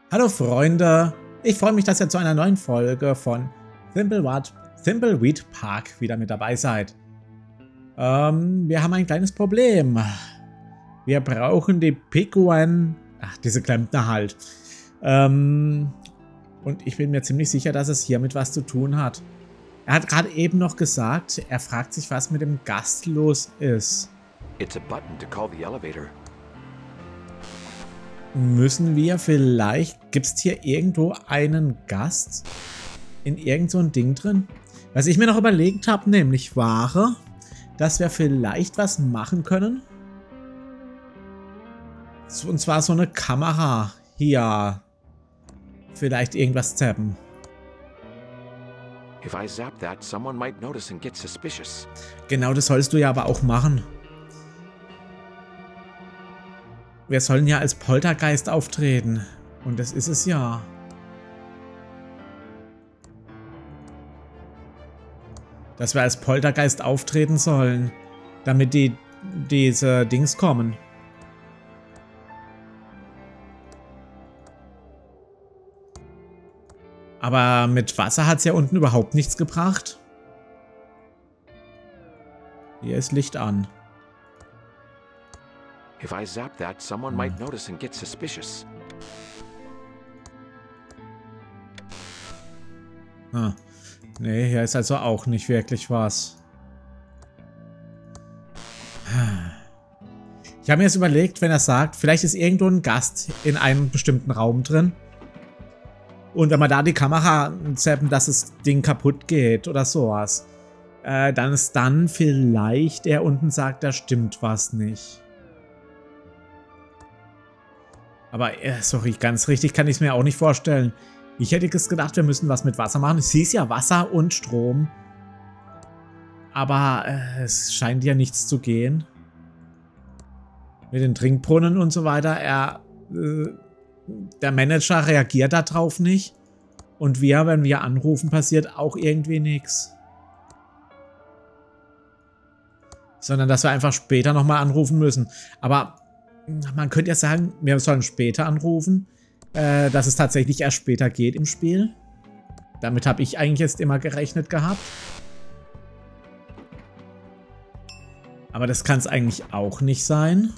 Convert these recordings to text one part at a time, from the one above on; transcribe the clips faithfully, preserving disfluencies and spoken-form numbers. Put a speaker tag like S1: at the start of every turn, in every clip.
S1: Hallo Freunde, ich freue mich, dass ihr zu einer neuen Folge von Thimbleweed, Thimbleweed Park wieder mit dabei seid. Ähm, wir haben ein kleines Problem. Wir brauchen die Pigwen, ach, diese Klempner halt. Ähm, und ich bin mir ziemlich sicher, dass es hiermit was zu tun hat. Er hat gerade eben noch gesagt, er fragt sich, was mit dem Gast los ist.
S2: It's a button to call the elevator.
S1: Müssen wir vielleicht, gibt es hier irgendwo einen Gast in irgend so ein Ding drin? Was ich mir noch überlegt habe, nämlich war, dass wir vielleicht was machen können. Und zwar so eine Kamera hier. Vielleicht irgendwas zappen.
S2: If I zap that, someone might notice and get suspicious.
S1: Genau, das sollst du ja aber auch machen. Wir sollen ja als Poltergeist auftreten. Und das ist es ja. Dass wir als Poltergeist auftreten sollen. Damit die diese Dings kommen. Aber mit Wasser hat es ja unten überhaupt nichts gebracht. Hier ist Licht an.
S2: If I zap that, someone might notice and get suspicious.
S1: Ah. Nee, hier ist also auch nicht wirklich was. Ich habe mir jetzt überlegt, wenn er sagt, vielleicht ist irgendwo ein Gast in einem bestimmten Raum drin. Und wenn wir da die Kamera zappen, dass das Ding kaputt geht oder sowas, äh, dann ist dann vielleicht er unten sagt, da stimmt was nicht. Aber, äh, sorry, ganz richtig kann ich es mir auch nicht vorstellen. Ich hätte es gedacht, wir müssen was mit Wasser machen. Es hieß ja Wasser und Strom. Aber äh, es scheint ja nichts zu gehen. Mit den Trinkbrunnen und so weiter. Er, äh, der Manager reagiert darauf nicht. Und wir, wenn wir anrufen, passiert auch irgendwie nichts. Sondern, dass wir einfach später nochmal anrufen müssen. Aber man könnte ja sagen, wir sollen später anrufen, äh, dass es tatsächlich erst später geht im Spiel. Damit habe ich eigentlich jetzt immer gerechnet gehabt. Aber das kann es eigentlich auch nicht sein.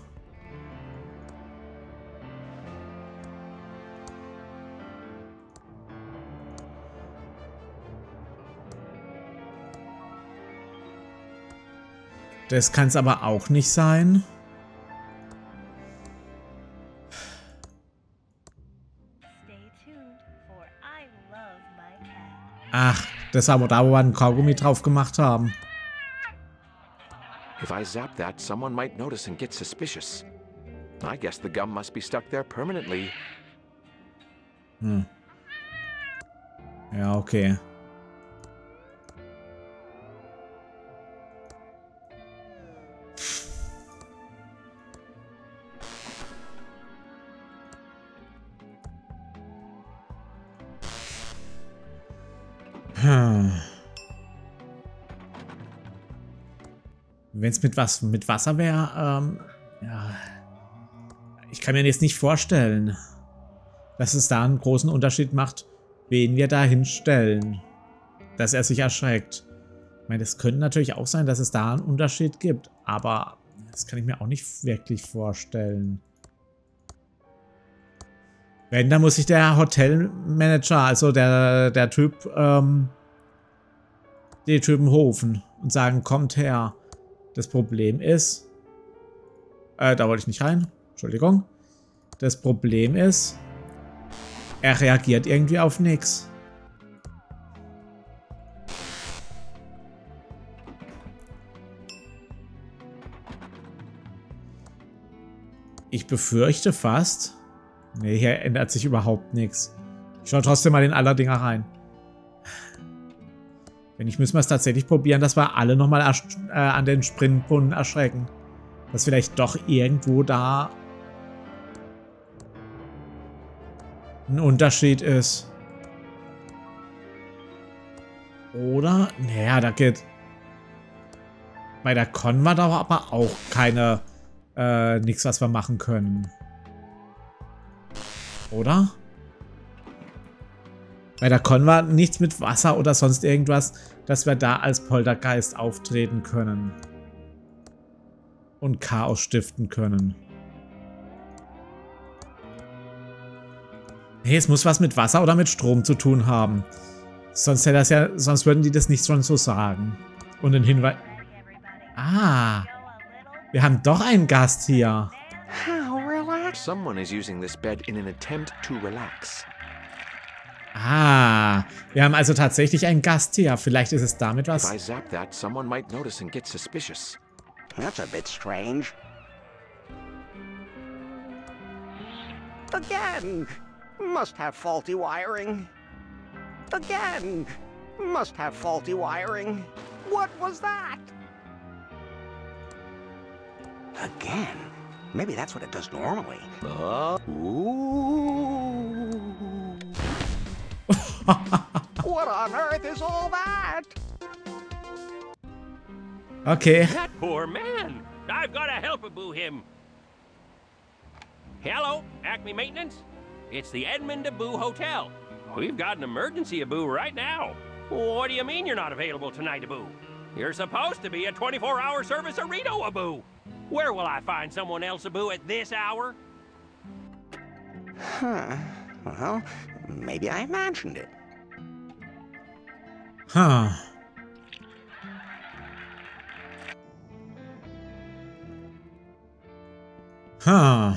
S1: Das kann es aber auch nicht sein. Ach, das war da, wo wir einen Kaugummi drauf gemacht haben.
S2: If I zap that, someone might notice and get suspicious. I guess the gum must be stuck there permanently.
S1: Hm. Ja, okay. Hm. Wenn es mit was mit Wasser wäre, ähm, ja, ich kann mir jetzt nicht vorstellen, dass es da einen großen Unterschied macht, wen wir da hinstellen, dass er sich erschreckt. Ich meine, das könnte natürlich auch sein, dass es da einen Unterschied gibt, aber das kann ich mir auch nicht wirklich vorstellen. Wenn, dann muss sich der Hotelmanager, also der, der Typ, ähm, die Typen rufen und sagen, kommt her. Das Problem ist, äh, da wollte ich nicht rein, Entschuldigung. Das Problem ist, er reagiert irgendwie auf nichts. Ich befürchte fast, nee, hier ändert sich überhaupt nichts. Ich schaue trotzdem mal in aller Dinger rein. Wenn nicht, müssen wir es tatsächlich probieren, dass wir alle nochmal äh, an den Sprintbrunnen erschrecken. Dass vielleicht doch irgendwo da ein Unterschied ist. Oder? Naja, da geht... Bei der Con war da aber auch keine... Äh, nichts, was wir machen können. Oder? Bei der Con war nichts mit Wasser oder sonst irgendwas, dass wir da als Poltergeist auftreten können. Und Chaos stiften können. Nee, es muss was mit Wasser oder mit Strom zu tun haben. Sonst hätte das ja, sonst würden die das nicht schon so sagen. Und den Hinweis. Ah. Wir haben doch einen Gast hier.
S2: Someone is using this bed in an attempt to relax.
S1: Ah, wir haben also tatsächlich einen Gast hier. Vielleicht ist es damit was.
S2: If I zap that, someone might notice and get suspicious.
S3: That's a bit strange. Again! Must have faulty wiring. Again! Must have faulty wiring. What was that? Again? Maybe that's what it does normally. Uh, ooh. What on earth is all that?
S1: Okay.
S4: That poor man. I've got to help-a-boo him. Hello, Acme Maintenance. It's the Edmund Aboo Hotel. We've got an emergency Aboo right now. What do you mean you're not available tonight, Aboo? You're supposed to be a twenty-four hour service Arito Aboo. Where will I find someone else Aboo at this hour?
S3: Huh. Well, maybe I imagined it.
S1: Huh. Huh.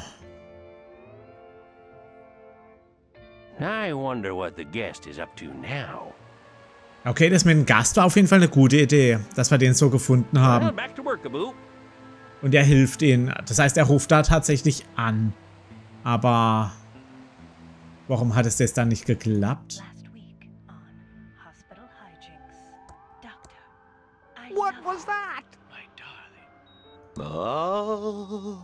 S4: I wonder what the guest is up to now.
S1: Okay, das mit dem Gast war auf jeden Fall eine gute Idee, dass wir den so gefunden
S4: Well,
S1: haben.
S4: back to work, Aboo.
S1: Und er hilft ihnen. Das heißt, er ruft da tatsächlich an. Aber warum hat es das dann nicht geklappt?
S3: What was that?
S2: My darling. Oh.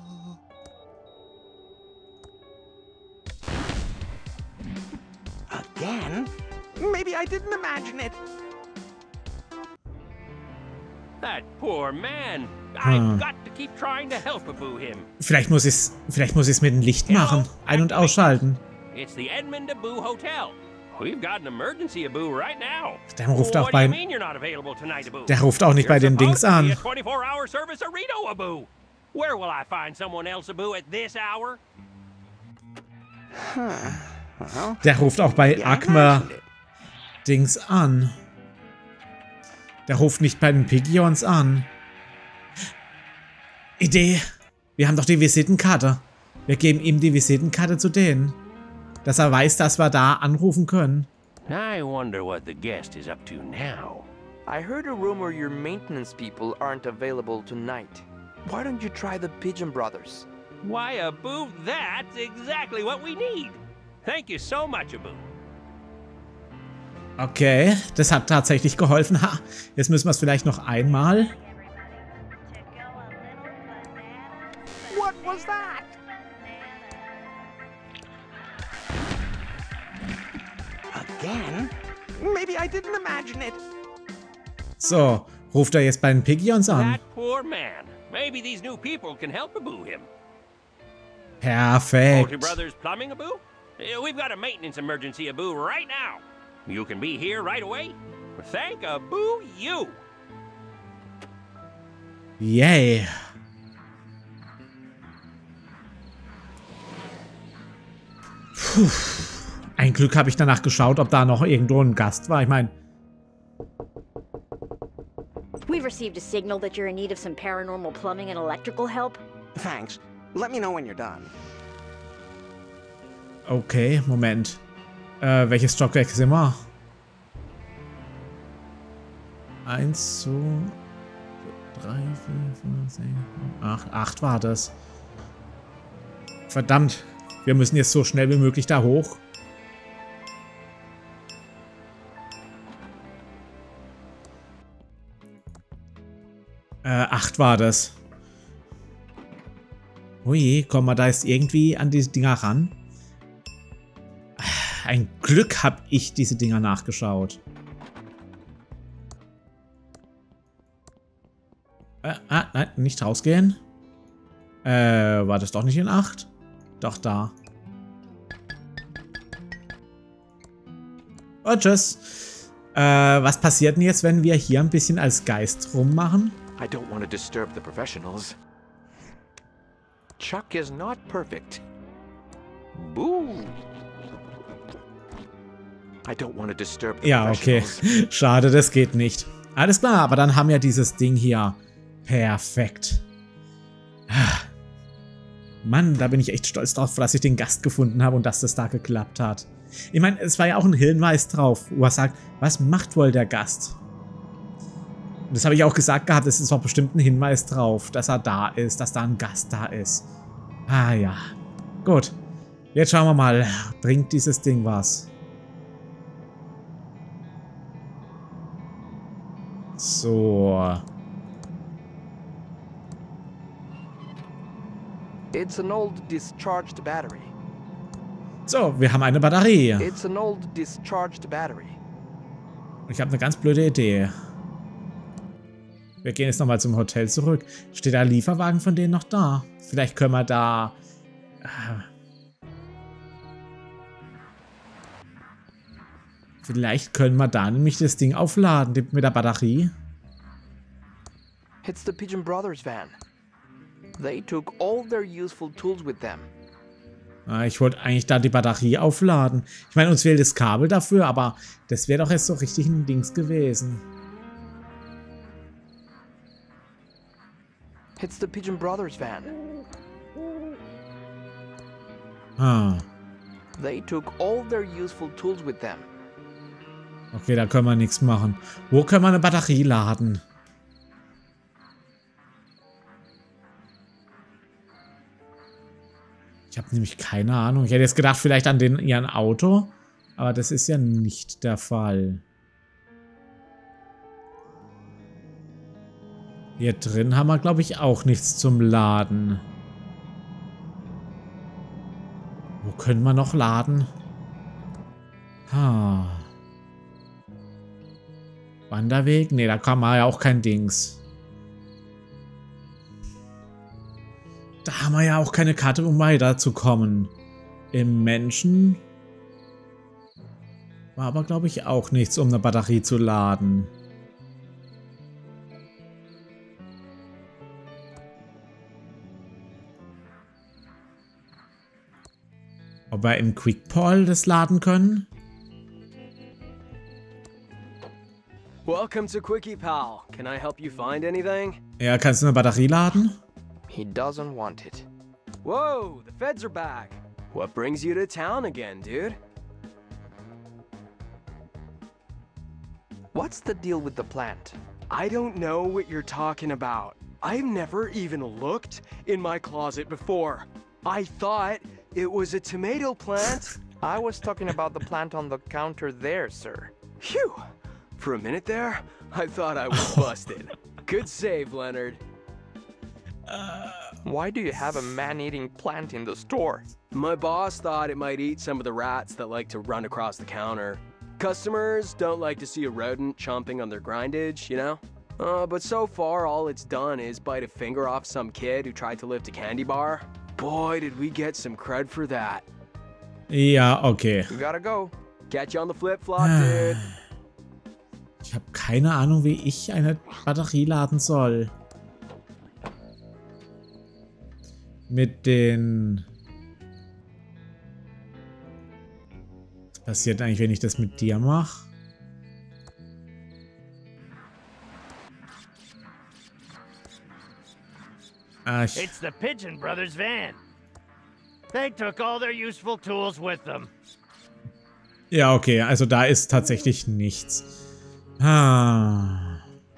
S3: Again? Maybe I didn't imagine it.
S4: That poor man.
S1: Hm.
S4: I've got to keep trying to help Aboo him.
S1: Vielleicht muss ich es vielleicht muss ich es mit dem Licht machen. Ein- und ausschalten.
S4: It's the Edmund Aboo Hotel. We've got an emergency Aboo right now.
S1: Der ruft auch
S4: What do you
S1: bei
S4: mean you're not available tonight, Aboo?
S1: Der ruft auch nicht bei den Dings an.
S4: You're supposed to be a twenty-four hour service Arito Aboo. Where will I find someone else Aboo at this hour?
S3: Huh. Well,
S1: Der ruft auch bei
S3: maybe I
S1: Acme
S3: imagined it.
S1: Dings an. Der ruft nicht bei den Pigions an. Idee. Wir haben doch die Visitenkarte. Wir geben ihm die Visitenkarte zu denen. Dass er weiß, dass wir da anrufen können.
S4: I wonder what the guest is up to now.
S5: I heard a rumor your maintenance people aren't available tonight. Why don't you try the Pigeon Brothers?
S4: Why, Aboo, that's exactly what we need. Thank you so much, Aboo.
S1: Okay, das hat tatsächlich geholfen. Ha, jetzt müssen wir es vielleicht noch einmal.
S3: What was that? Again? Maybe I didn't imagine it.
S1: So, ruft er jetzt bei den Pigions an.
S4: That poor man. Maybe these new people can help Aboo him. Multi
S1: Perfekt.
S4: Brothers Plumbing, Aboo? Uh, We've got a maintenance emergency, Aboo, right now. You can be here right away. Thank Aboo you.
S1: Yay. Puh. Ein Glück habe ich danach geschaut, ob da noch irgendwo ein Gast war. Ich meine,
S6: We've received a signal that you're in need of some paranormal plumbing and electrical help.
S3: Thanks. Let me know when you're done.
S1: okay, Moment. Äh, welches Stockwerk sind wir? Eins, zwei, drei, vier, fünf, sechs, acht. Acht war das. Verdammt. Wir müssen jetzt so schnell wie möglich da hoch. Äh, acht war das. Ui, kommen wir da jetzt irgendwie an diese Dinger ran? Ein Glück habe ich diese Dinger nachgeschaut. Äh, ah, nein, nicht rausgehen. Äh, war das doch nicht in acht? Doch, da. Oh, tschüss. Äh, was passiert denn jetzt, wenn wir hier ein bisschen als Geist rummachen?
S2: I don't want to disturb the professionals. Chuck is not perfect. Boo! I don't want to disturb the
S1: Ja, okay.
S2: professionals.
S1: Schade, das geht nicht. Alles klar, aber dann haben wir dieses Ding hier. Perfekt. Mann, da bin ich echt stolz drauf, dass ich den Gast gefunden habe und dass das da geklappt hat. Ich meine, es war ja auch ein Hinweis drauf, wo er sagt, was macht wohl der Gast? Und das habe ich auch gesagt gehabt, es ist doch bestimmt ein Hinweis drauf, dass er da ist, dass da ein Gast da ist. Ah ja. Gut. Jetzt schauen wir mal, bringt dieses Ding was? So.
S5: It's an old discharged battery.
S1: So, wir haben eine Batterie.
S5: It's an old discharged battery.
S1: Ich habe eine ganz blöde Idee. Wir gehen jetzt nochmal zum Hotel zurück. Steht der Lieferwagen von denen noch da? Vielleicht können wir da... Vielleicht können wir da nämlich das Ding aufladen mit der Batterie.
S5: It's the Pigeon Brothers van. They took all their useful tools with them.
S1: Ich wollte eigentlich da die Batterie aufladen. Ich meine, uns fehlt das Kabel dafür, aber das wäre doch jetzt so richtig ein Dings gewesen.
S5: It's the Pigeon Brothers van.
S1: Ah.
S5: They took all their useful tools with them.
S1: Okay, da können wir nichts machen. Wo können wir eine Batterie laden? Ich habe nämlich keine Ahnung. Ich hätte jetzt gedacht, vielleicht an den, ihren Auto. Aber das ist ja nicht der Fall. Hier drin haben wir, glaube ich, auch nichts zum Laden. Wo können wir noch laden? Ha. Wanderweg? Ne, da kann man ja auch kein Dings. Da haben wir ja auch keine Karte, um weiterzukommen. Im Menschen war aber, glaube ich, auch nichts, um eine Batterie zu laden. Ob wir im Quickpal das laden können?
S7: Welcome to Quickie Pal. Can I help you find anything?
S1: Ja, kannst du eine Batterie laden?
S5: He doesn't want it.
S7: Whoa, the feds are back. What brings you to town again, dude?
S5: What's the deal with the plant?
S7: I don't know what you're talking about. I've never even looked in my closet before. I thought it was a tomato plant.
S5: I was talking about the plant on the counter there, sir.
S7: Phew. For a minute there, I thought I was busted. Good save, Leonard.
S5: Uh, Why do you have a man-eating plant in the store?
S7: My boss thought it might eat some of the rats that like to run across the counter. Customers don't like to see a rodent chomping on their grindage, you know? Uh, but so far, all it's done is bite a finger off some kid who tried to lift a candy bar. Boy, did we get some cred for that.
S1: Ja, okay.
S5: You gotta go.
S7: Catch you on the flip-flop, dude.
S1: Ich habe keine Ahnung, wie ich eine Batterie laden soll. Mit den... Was passiert eigentlich, wenn ich das mit dir mache? Ah, ich...
S8: It's the Pigeon Brothers van. They took all their useful tools with them.
S1: Ja, okay, also da ist tatsächlich nichts. Ah.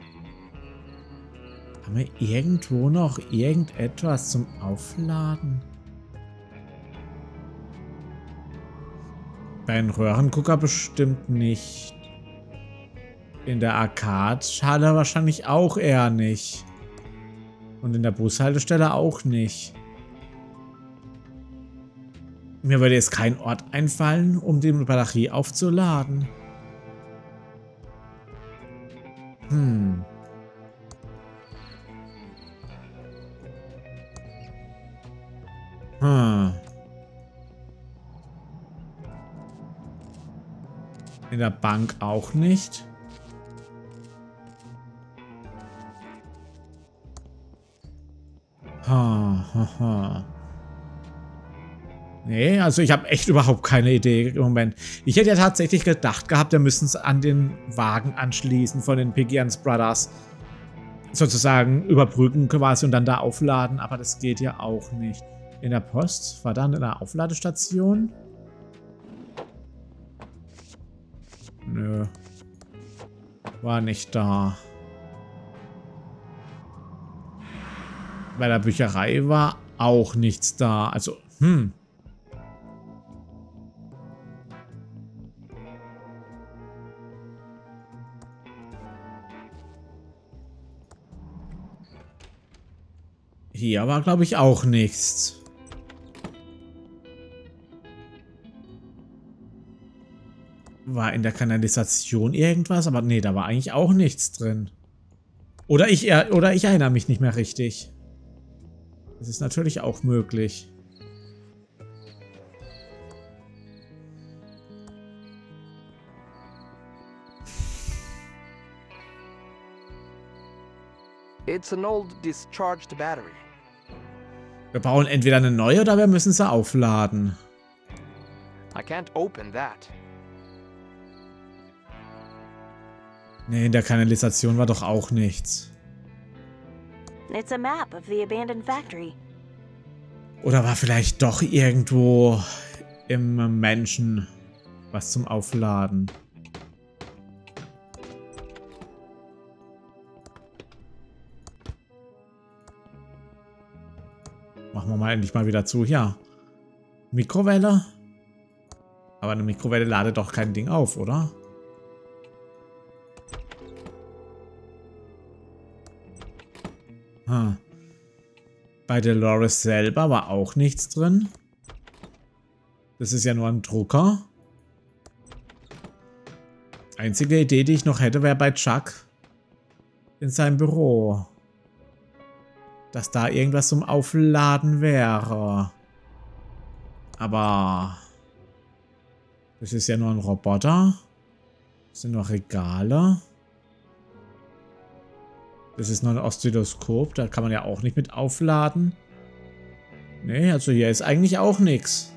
S1: Haben wir irgendwo noch irgendetwas zum Aufladen? Bei einem Röhrengucker bestimmt nicht. In der Arcade-Halle wahrscheinlich auch eher nicht. Und in der Bushaltestelle auch nicht. Mir würde jetzt kein Ort einfallen, um die Batterie aufzuladen. Hm. Hm. In der Bank auch nicht. Ha, ha, ha. Nee, also ich habe echt überhaupt keine Idee im Moment. Ich hätte ja tatsächlich gedacht gehabt, wir müssen es an den Wagen anschließen von den Pigians Brothers. Sozusagen überbrücken quasi und dann da aufladen, aber das geht ja auch nicht. In der Post? War da eine Aufladestation? Nö. War nicht da. Bei der Bücherei war auch nichts da. Also, hm. Hier war, glaube ich, auch nichts. War in der Kanalisation irgendwas? Aber nee, da war eigentlich auch nichts drin. Oder ich, oder ich erinnere mich nicht mehr richtig. Das ist natürlich auch möglich.
S5: It's an old discharged battery.
S1: Wir brauchen entweder eine neue oder wir müssen sie aufladen.
S5: I can't open that.
S1: Nee, in der Kanalisation war doch auch nichts.
S6: It's a map of the abandoned factory.
S1: Oder war vielleicht doch irgendwo im Menschen was zum Aufladen? Machen wir mal endlich mal wieder zu. Ja. Mikrowelle? Aber eine Mikrowelle ladet doch kein Ding auf, oder? Hm. Bei Dolores selber war auch nichts drin. Das ist ja nur ein Drucker. Einzige Idee, die ich noch hätte, wäre bei Chuck in seinem Büro. Dass da irgendwas zum Aufladen wäre. Aber das ist ja nur ein Roboter. Das sind nur Regale. Das ist nur ein Oszilloskop. Da kann man ja auch nicht mit aufladen. Nee, also hier ist eigentlich auch nichts.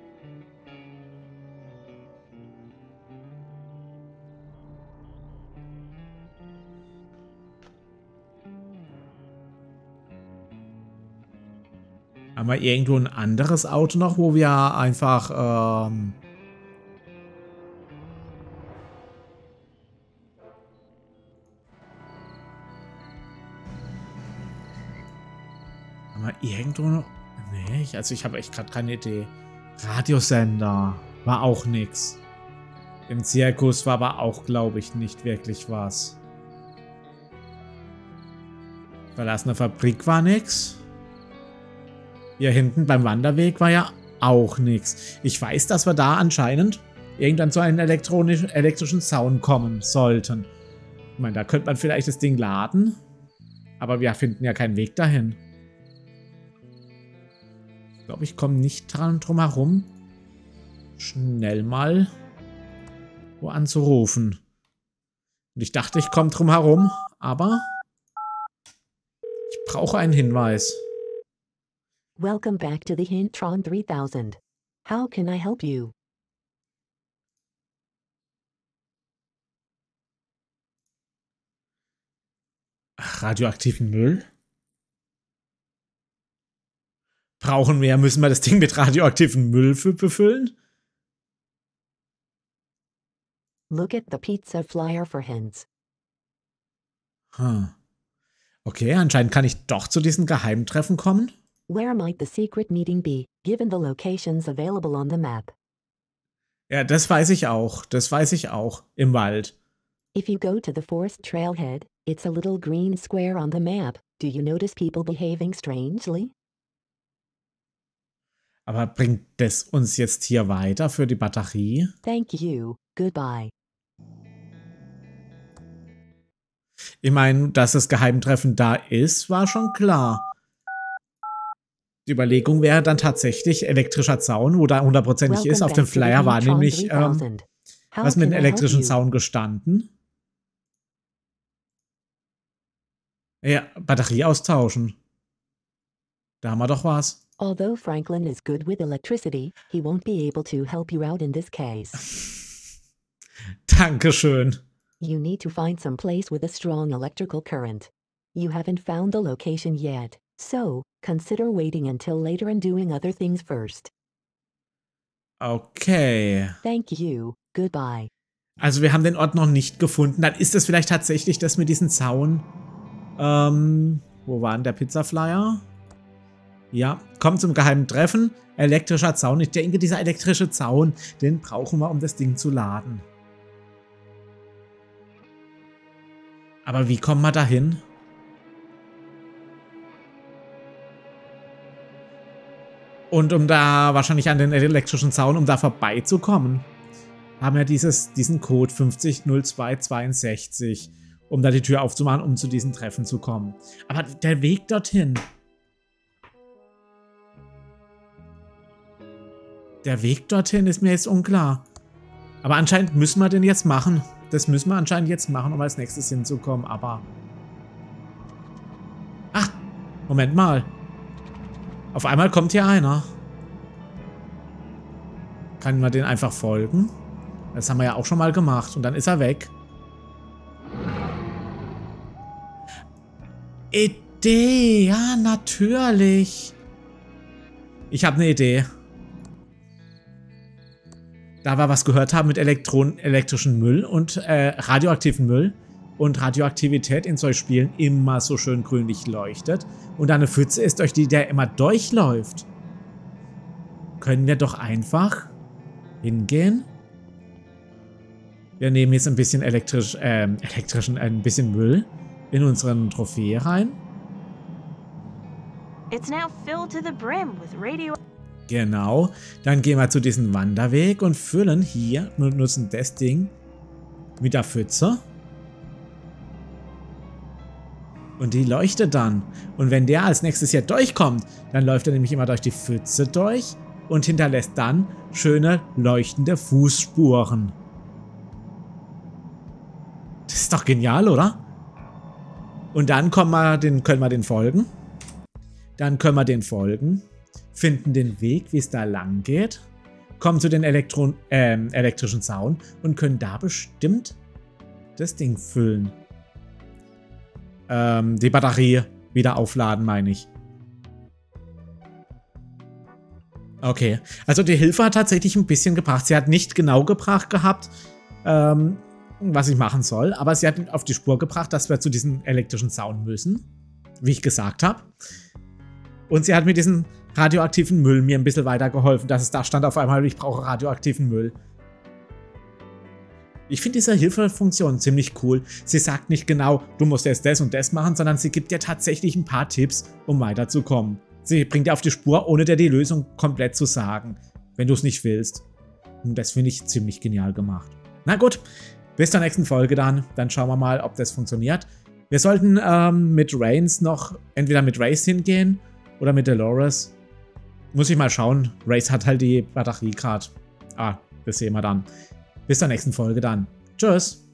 S1: Haben wir irgendwo ein anderes Auto noch, wo wir einfach ähm haben wir irgendwo noch... Nee, ich, also ich habe echt gerade keine Idee. Radiosender war auch nix. Im Zirkus war aber auch, glaube ich, nicht wirklich was. Verlassene Fabrik war nix. Hier hinten beim Wanderweg war ja auch nichts. Ich weiß, dass wir da anscheinend irgendwann zu einem elektronischen, elektrischen Zaun kommen sollten. Ich meine, da könnte man vielleicht das Ding laden. Aber wir finden ja keinen Weg dahin. Ich glaube, ich komme nicht dran drum herum, schnell mal wo anzurufen. Und ich dachte, ich komme drum herum, aber ich brauche einen Hinweis.
S9: Welcome back to the Hintron three thousand. How can I help you?
S1: Ach, radioaktiven Müll? Brauchen wir, müssen wir das Ding mit radioaktiven Müll befüllen?
S9: Look at the pizza flyer for hints.
S1: Hm. Okay, anscheinend kann ich doch zu diesen Geheimtreffen kommen.
S9: Where might the secret meeting be, given the locations available on the map?
S1: Ja, das weiß ich auch. Das weiß ich auch. Im Wald.
S9: If you go to the forest trailhead, it's a little green square on the map. Do you notice people behaving strangely?
S1: Aber bringt das uns jetzt hier weiter für die Batterie?
S9: Thank you. Goodbye.
S1: Ich meine, dass das Geheimtreffen da ist, war schon klar. Die Überlegung wäre dann tatsächlich elektrischer Zaun, wo da hundertprozentig ist. Auf dem Flyer war nämlich ähm,
S9: How
S1: Was mit
S9: can
S1: dem
S9: I help
S1: elektrischen
S9: you?
S1: Zaun gestanden? Ja, Batterie austauschen. Da haben wir doch was.
S9: Although Franklin is good with electricity, he won't be able to help you out in this case.
S1: Dankeschön.
S9: You need to find some place with a strong electrical current. You haven't found the location yet, so consider waiting until later and doing other things first.
S1: Okay.
S9: Thank you. Goodbye.
S1: Also wir haben den Ort noch nicht gefunden. Dann ist das vielleicht tatsächlich das mit diesem Zaun. Ähm, wo war denn der Pizzaflyer? Ja, kommt zum geheimen Treffen. Elektrischer Zaun. Ich denke, dieser elektrische Zaun, den brauchen wir, um das Ding zu laden. Aber wie kommen wir da hin? Und um da wahrscheinlich an den elektrischen Zaun, um da vorbeizukommen, haben wir dieses, diesen Code fünfzig null zwei zweiundsechzig, um da die Tür aufzumachen, um zu diesen Treffen zu kommen. Aber der Weg dorthin... Der Weg dorthin ist mir jetzt unklar. Aber anscheinend müssen wir den jetzt machen. Das müssen wir anscheinend jetzt machen, um als nächstes hinzukommen. Aber... Ach, Moment mal. Auf einmal kommt hier einer. Kann man den einfach folgen? Das haben wir ja auch schon mal gemacht. Und dann ist er weg. Idee. Ja, natürlich. Ich habe eine Idee. Da wir was gehört haben mit Elektron elektrischen Müll und äh, radioaktiven Müll und Radioaktivität in solchen Spielen immer so schön grünlich leuchtet und da eine Pfütze ist, durch die der immer durchläuft, können wir doch einfach hingehen. Wir nehmen jetzt ein bisschen elektrisch, ähm, elektrischen, ein bisschen Müll in unseren Trophäe rein.
S10: It's now filled to the brim with radio.
S1: Genau, dann gehen wir zu diesem Wanderweg und füllen hier, nutzen das Ding mit der Pfütze. Und die leuchtet dann. Und wenn der als nächstes hier durchkommt, dann läuft er nämlich immer durch die Pfütze durch und hinterlässt dann schöne leuchtende Fußspuren. Das ist doch genial, oder? Und dann können wir den, können wir den folgen. Dann können wir den folgen. Finden den Weg, wie es da lang geht, kommen zu den Elektron ähm, elektrischen Zaun und können da bestimmt das Ding füllen. Ähm, die Batterie wieder aufladen, meine ich. Okay, also die Hilfe hat tatsächlich ein bisschen gebracht. Sie hat nicht genau gebracht gehabt, ähm, was ich machen soll, aber sie hat auf die Spur gebracht, dass wir zu diesem elektrischen Zaun müssen, wie ich gesagt habe. Und sie hat mit diesem radioaktiven Müll mir ein bisschen weitergeholfen, dass es da stand auf einmal, ich brauche radioaktiven Müll. Ich finde diese Hilfefunktion ziemlich cool. Sie sagt nicht genau, du musst jetzt das und das machen, sondern sie gibt dir tatsächlich ein paar Tipps, um weiterzukommen. Sie bringt dir auf die Spur, ohne dir die Lösung komplett zu sagen, wenn du es nicht willst. Und das finde ich ziemlich genial gemacht. Na gut, bis zur nächsten Folge dann. Dann schauen wir mal, ob das funktioniert. Wir sollten ähm, mit Rains noch entweder mit Race hingehen oder mit Dolores. Muss ich mal schauen. Race hat halt die Batterie gerade. Ah, das sehen wir dann. Bis zur nächsten Folge dann. Tschüss.